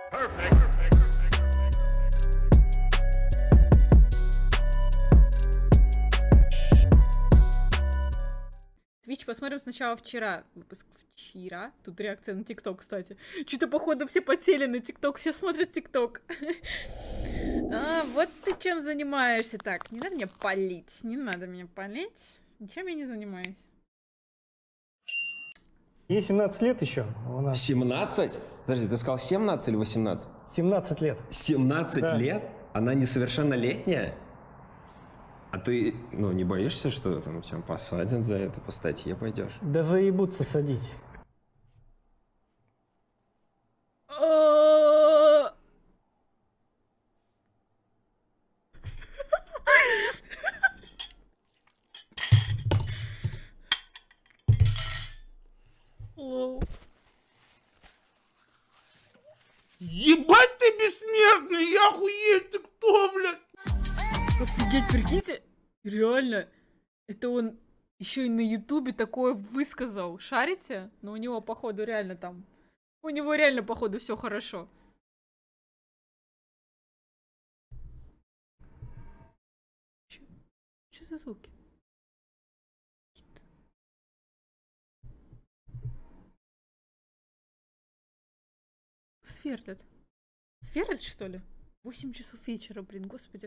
Twitch посмотрим сначала вчера. Выпуск вчера. Тут реакция на ТикТок, кстати. Что-то, походу, все потели на ТикТок, все смотрят ТикТок. Вот ты чем занимаешься. Так, не надо меня палить. Не надо меня палить. Ничем я не занимаюсь. Ей 17 лет еще. У нас... 17? Подожди, ты сказал 17 или 18? 17 лет. 17 да. лет? Она несовершеннолетняя? А ты, ну, не боишься, что там тебя посадят за это, по статье пойдешь? Да заебутся садить. Ебать ты бессмертный, я охуеть, ты кто, блядь? Офигеть, прикиньте, реально, это он еще и на Ютубе такое высказал. Шарите? Но у него, походу, реально там, у него реально, походу, все хорошо. Что за звуки? Сверлят. Сверлят, что ли? 8 часов вечера, блин, господи.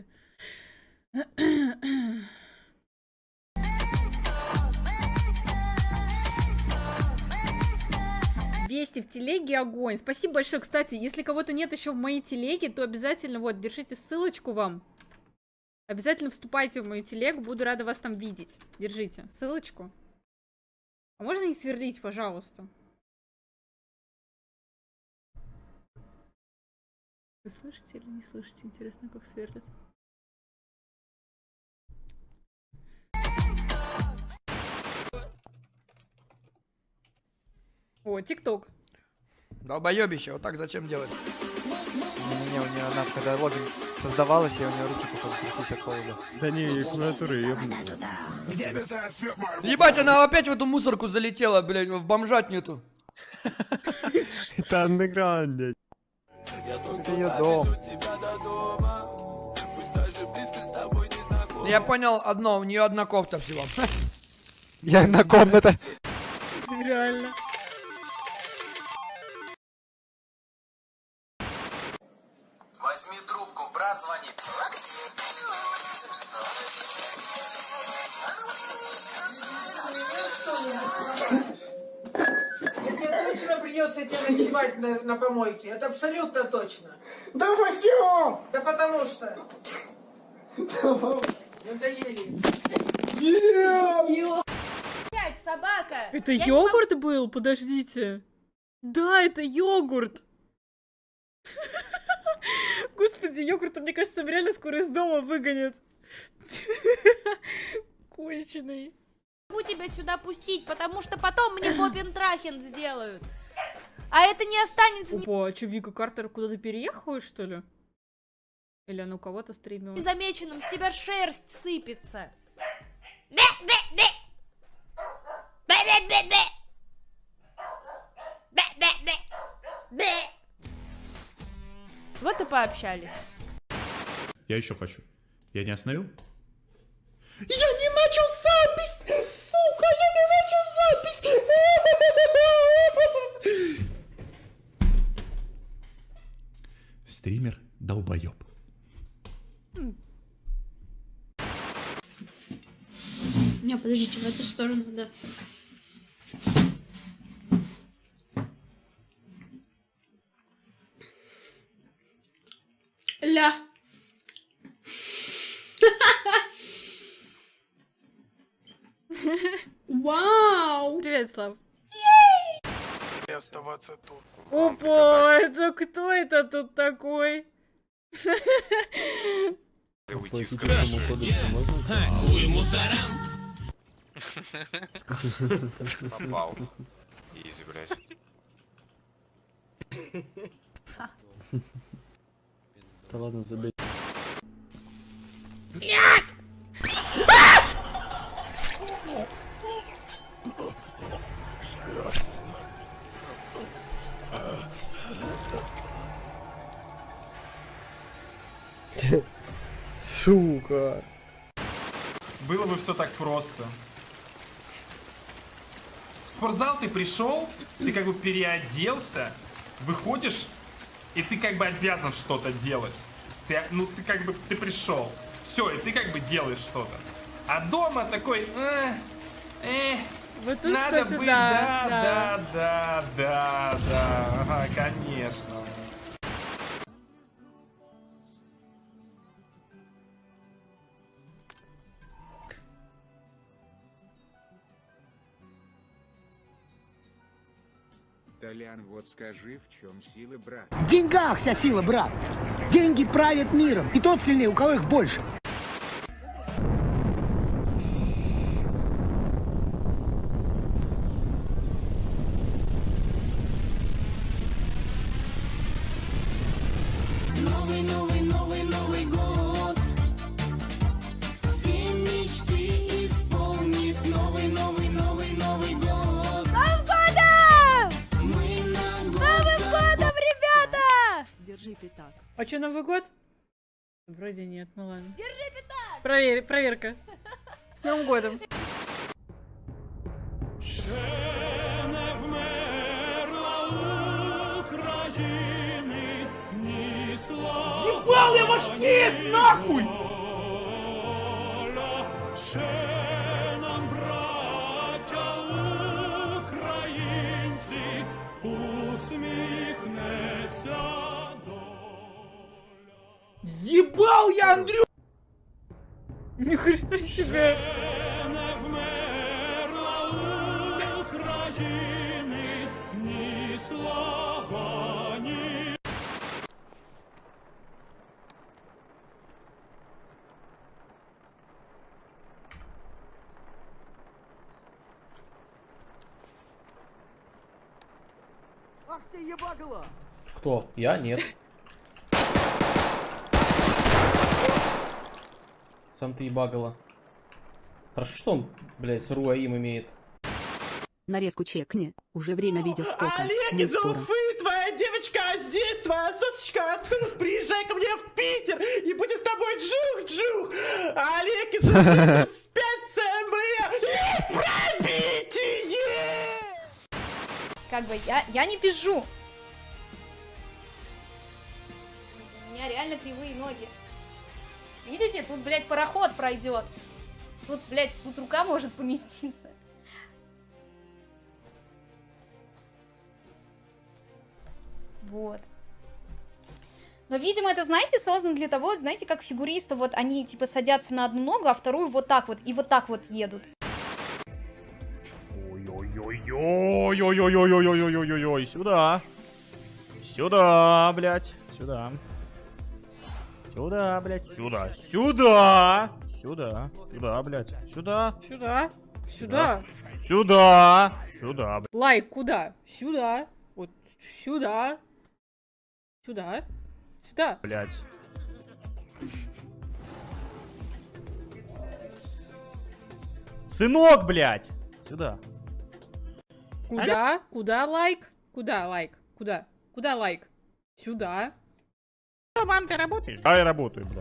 Вести в телеге огонь. Спасибо большое. Кстати, если кого-то нет еще в моей телеге, то обязательно, вот, держите ссылочку вам. Обязательно вступайте в мою телегу. Буду рада вас там видеть. Держите ссылочку. А можно не сверлить, пожалуйста? Вы слышите или не слышите? Интересно, как сверлят. О, ТикТок. Долбоебище, вот так зачем делать? Не, у нее она, когда логин создавалась, и у нее руки потом тряслись от холода. Да не, клавиатура ебаная. Ебать, она опять в эту мусорку залетела, блядь, в бомжатницу. Это андеграунд, блядь. Это ее дом. Я понял одно, у нее одна кофта всего. Я на комната. Реально. Возьми трубку, брат звонит. Тебе точно придется тебе ночевать на помойке. Это абсолютно точно. Да почему? Да потому что. Надоели. Собака! Это йогурт был? Подождите. Да, это йогурт. Господи, йогурта, мне кажется, реально скоро из дома выгонят. Конченый. Могу тебя сюда пустить, потому что потом мне попентрахен сделают. А это не останется... Опа, а что, Вика Картер куда-то переехала, что ли? Или она у кого-то стримила? Незамеченным, с тебя шерсть сыпется. Вот и пообщались. Я еще хочу. Я не остановил? Я не начал запись! Сука, я не начал запись! Стример долбоеб. Не, подождите, в эту сторону, да. Ля. Вау! Привет, Слав. И оставаться тут. Опа, это кто это тут такой? Уйти с крыши. Хуй мусорам. Попал. Изи, блядь. Да ладно, забей. Нет! Сука. Было бы все так просто. В спортзал ты пришел, ты как бы переоделся, выходишь, и ты как бы обязан что-то делать. Ты как бы ты пришел. Все, и ты как бы делаешь что-то. А дома такой, вот тут, надо кстати, быть, да. ага, конечно. Толян, вот скажи, в чем сила, брат? В деньгах вся сила, брат. Деньги правят миром. И тот сильнее, у кого их больше. Новый год. Все мечты исполнит. Новый год. Новым годом! Мы на год. Новым годом, ребята! Держи пятак. А что, Новый год? Вроде нет, ну ладно. Держи пятак! Проверка. С Новым годом. Ебал я ваш киев, нахуй! Ебал я, Андрю! Ни хрена себе! Ах ты ебагала! Кто? Я? Нет. Сам ты ебагала. Хорошо, что он, блядь, с Руаим имеет. Нарезку чекни. Уже время видео сколько. Олег из Уфы, твоя девочка здесь, твоя сосочка тут. Приезжай ко мне в Питер и будем с тобой джух-джух. Олег из Уфы, спятся мы. Пробитие! Как бы я не пизжу. У меня реально кривые ноги. Видите, тут, блядь, пароход пройдет. Тут, блядь, тут рука может поместиться. Вот. Но, видимо, это, знаете, создано для того, знаете, как фигуристы, вот они, типа, садятся на одну ногу, а вторую вот так вот, и вот так вот едут. Ой-ой-ой-ой-ой-ой-ой-ой-ой-ой-ой-ой. Сюда. Сюда, блядь. Сюда. Сюда, блядь. Сюда. Сюда. Сюда. Сюда, блядь. Сюда. Сюда. Сюда. Сюда. Сюда. Лайк куда? Сюда. Вот сюда. Сюда. Сюда. Блядь. Сынок, блядь. Сюда. Куда? Куда лайк? Куда лайк? Куда? Куда лайк? Сюда. Мам, ты работаешь? А, я работаю, блядь.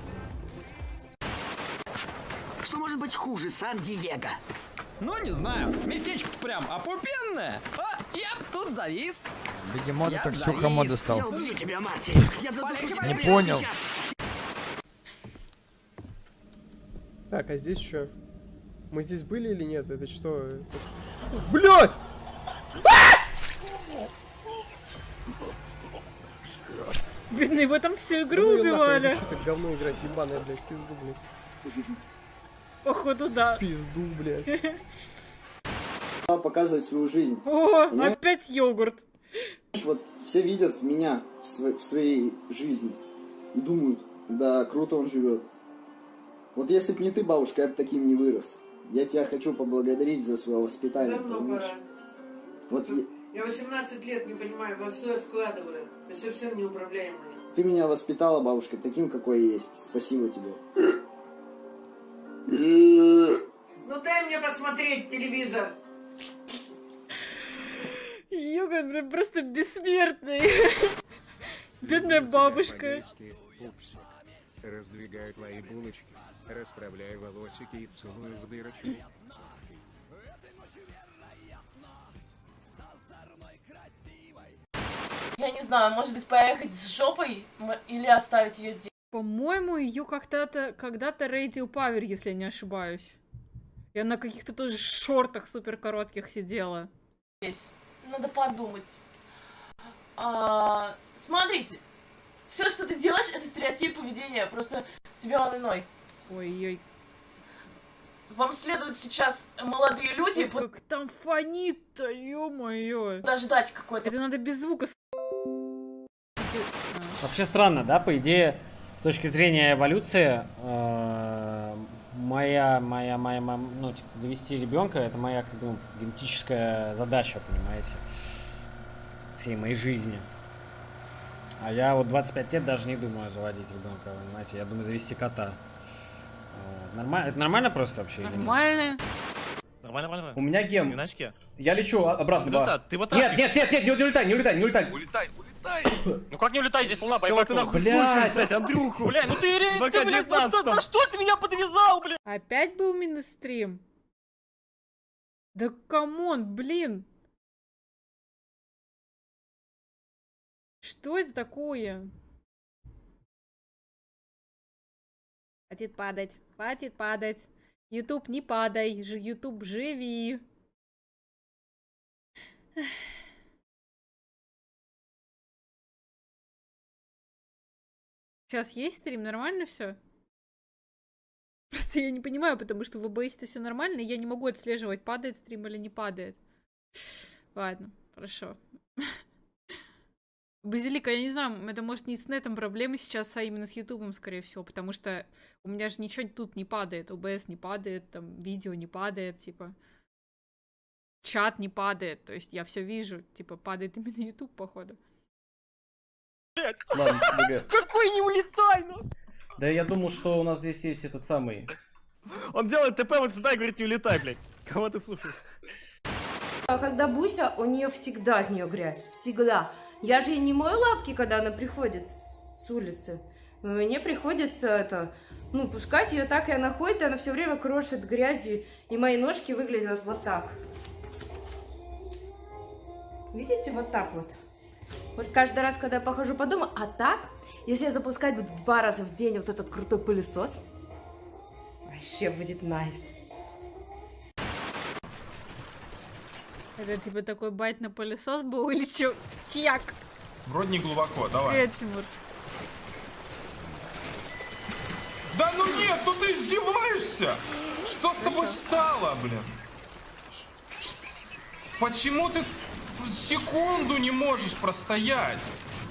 Что может быть хуже Сан-Диего? Ну, не знаю. Местечко-то прям опупенное. А, я тут завис. Бегемота так сухомо достал. Я убью тебя, мать! Я задушу тебя. Не понял. Так, а здесь что? Мы здесь были или нет? Это что? Блять! Бедный, его там всю игру убивали. Что ты говно играть, ебаная, блядь, пизду, блядь. Походу, да. Пизду, блядь. Показывать свою жизнь. О, опять йогурт. Вот все видят меня в своей жизни и думают, да, круто он живет. Вот если б не ты, бабушка, я бы таким не вырос. Я тебя хочу поблагодарить за свое воспитание. Давно пора. Вот Я 18 лет не понимаю, во что я вкладываю. Я совершенно неуправляемый. ты меня воспитала, бабушка, таким, какой я есть. Спасибо тебе. Ну дай мне посмотреть телевизор. Йогурт, блин, просто бессмертный. Бедная бабушка. Раздвигаю твои булочки, расправляю волосики и целую в дырочку. Я не знаю, может быть, поехать с жопой или оставить ее здесь. По-моему, ее когда-то рейдил Павер, если я не ошибаюсь. И она на каких-то тоже шортах супер коротких сидела. Здесь. Надо подумать. Смотрите. Все, что ты делаешь, это стереотип поведения. Просто у тебя он иной. Ой-ой. Вам следует сейчас молодые люди... Ой, как там фонит-то, ё-моё. Подождать какой-то... Это надо без звука. Вообще странно, да? По идее, с точки зрения эволюции, ну, типа, завести ребенка это моя как бы генетическая задача, понимаете, всей моей жизни. А я вот 25 лет даже не думаю заводить ребенка, понимаете, я думаю завести кота. Нормально? Это нормально просто вообще? Нормально. Нормально. У меня гем. Иначе? Я лечу обратно. Ты вот нет, не улетай. Улетай. Ну как не улетай, здесь луна, поебать. Блядь, Андрюху. Бля, ну ты блядь, на что ты меня подвязал, блядь? Опять был минус-стрим? Да камон, блин. Что это такое? Хватит падать. YouTube, не падай. YouTube, живи. Сейчас есть стрим? Нормально все? Просто я не понимаю, потому что в OBS-то все нормально, и я не могу отслеживать, падает стрим или не падает. Ладно, хорошо. Базилика, я не знаю, это может не с нетом проблемы сейчас, а именно с Ютубом, скорее всего, потому что у меня же ничего тут не падает, OBS не падает, там, видео не падает, типа, чат не падает, то есть я все вижу, типа, падает именно YouTube, походу. Ладно, какой не улетай, ну! Да я думал, что у нас здесь есть этот самый... Он делает ТП вот сюда и говорит, не улетай, блядь. Кого ты слушаешь? А когда Буся, у нее всегда от нее грязь, всегда. Я же ей не мою лапки, когда она приходит с улицы. Мне приходится пускать ее так, и она ходит, и она все время крошит грязью, и мои ножки выглядят вот так. Видите, вот так вот. Вот каждый раз, когда я похожу по дому, а так, если я запускать буду 2 раза в день вот этот крутой пылесос, вообще будет найс. Это типа такой байт на пылесос был или чё? Чьяк? Вроде не глубоко, давай. Привет, Тимур. Да ну нет, ну ты издеваешься! Что с тобой стало, блин? Почему ты секунду не можешь простоять?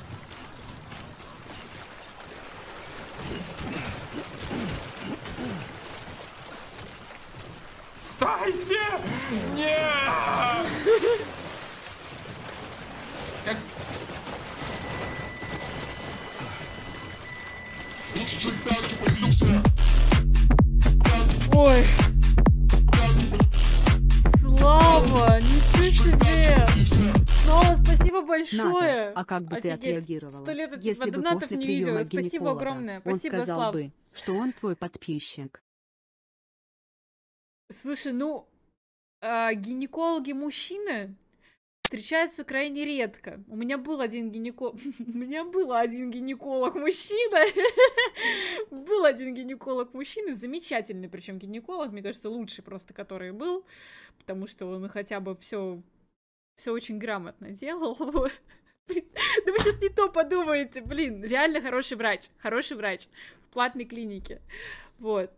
Стойте! Нет! Как... Ой! Слава! Ничего себе! Слава, спасибо большое! Ната, а как бы Офигеть, ты отреагировала, 100 лет если бы донатов после не видела. приема Спасибо гинеколога огромное. он Спасибо, сказал Слав. бы, что он твой подписчик? Слушай, гинекологи-мужчины встречаются крайне редко. У меня был один гинеколог... У меня был один гинеколог-мужчина. Был один гинеколог-мужчина, замечательный, причем гинеколог, мне кажется, лучший просто, который был, потому что он хотя бы все очень грамотно делал. Блин, да вы сейчас не то подумаете, блин, реально хороший врач в платной клинике. Вот.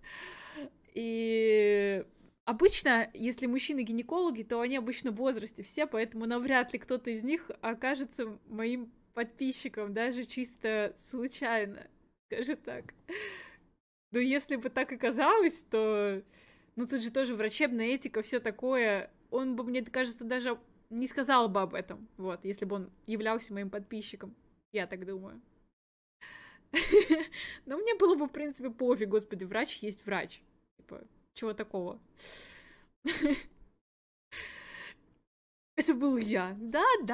И обычно, если мужчины-гинекологи, то они обычно в возрасте все, поэтому навряд ли кто-то из них окажется моим подписчиком, даже чисто случайно, скажем так. Но если бы так оказалось, то... Ну, тут же тоже врачебная этика, все такое. Он бы, мне кажется, даже не сказал бы об этом, вот, если бы он являлся моим подписчиком. Я так думаю. Но мне было бы, в принципе, пофиг, господи, врач есть врач. Типа, чего такого? Это был я.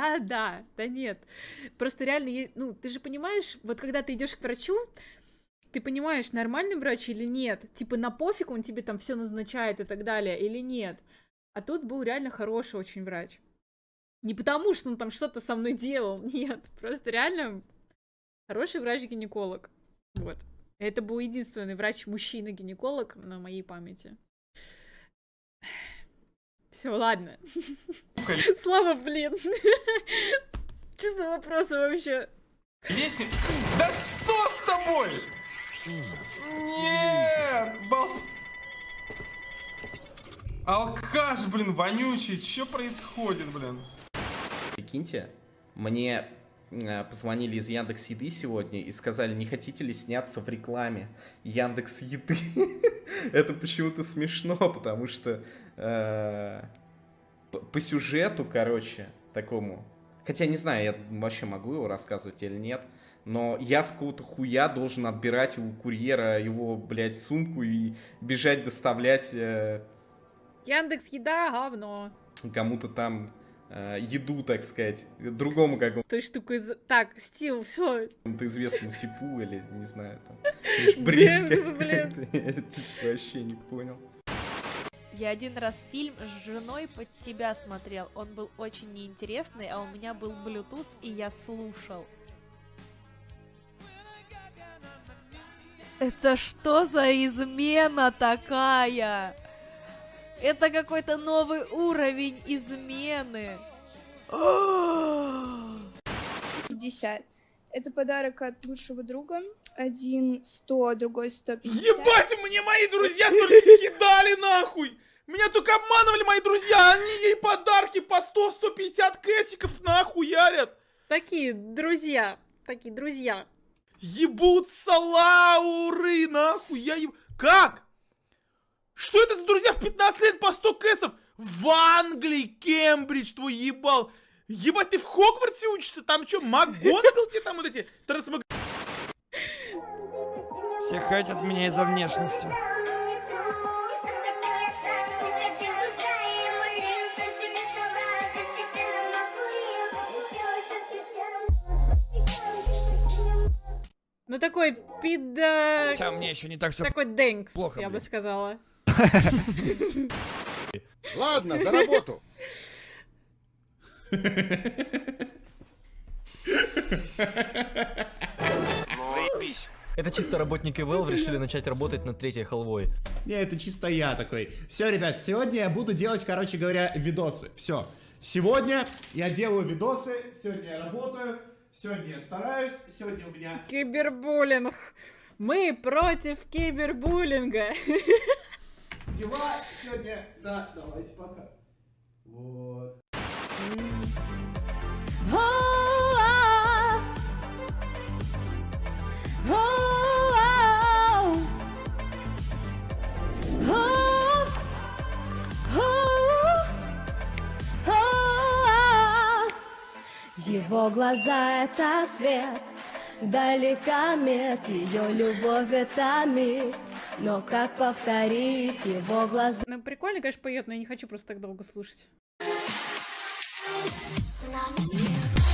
Да нет. Просто реально, ну, ты же понимаешь, вот когда ты идешь к врачу, ты понимаешь, нормальный врач или нет? Типа на пофиг он тебе там все назначает и так далее, или нет? А тут был реально хороший очень врач. Не потому, что он там что-то со мной делал, нет. Просто реально хороший врач-гинеколог. Вот. Это был единственный врач-мужчина-гинеколог на моей памяти. Все, ладно. Слава, блин. Что за вопросы вообще? Если... Да что с тобой? Нет, бас... Алкаш, блин, вонючий. Что происходит, блин? Прикиньте, мне позвонили из Яндекс.Еды сегодня и сказали, не хотите ли сняться в рекламе Яндекс.Еды. Это почему-то смешно, потому что по сюжету, короче, такому... Хотя не знаю, я вообще могу его рассказывать или нет, но я с какого-то хуя должен отбирать у курьера его, блядь, сумку и бежать доставлять... Яндекс.Еда говно. Кому-то там... еду, так сказать, другому как с той штукой. Так, Стил, все. Ты известному типу или, не знаю, там, бред какой-то. Я вообще не понял. Я один раз фильм с женой под тебя смотрел. Он был очень неинтересный, а у меня был Bluetooth, и я слушал. Это что за измена такая? Это какой-то новый уровень измены. 50. Это подарок от лучшего друга. Один 100, другой 150. Ебать, мне мои друзья только кидали нахуй! Меня только обманывали мои друзья, они ей подарки по 100-150 кэсиков нахуй ярят. Такие друзья. Ебутся лауры, нахуй, я еб... Как? Что это за друзья в 15 лет по 100 кэсов? В Англии, Кембридж твой ебал. Ебать, ты в Хогвартсе учишься? Там что, МакГонагал тебе там вот эти трансмаг... Все хотят меня из-за внешности. Ну такой пида... Хотя мне еще не так все такой дэнкс, плохо, я бы сказала. Ладно, за работу. Это чисто работники Valve решили начать работать над третьей халвой. Не, это чисто я такой. Все, ребят, сегодня я буду делать, короче говоря, видосы. Все. Сегодня я делаю видосы, сегодня я работаю, сегодня я стараюсь, сегодня у меня... Кибербуллинг. Мы против кибербуллинга. Дела сегодня... Да, давайте пока. Вот. Его глаза — это свет, далека мед, ее любовь — это миг. Но как повторить его глаза? Ну, прикольно, конечно, поет, но я не хочу просто так долго слушать.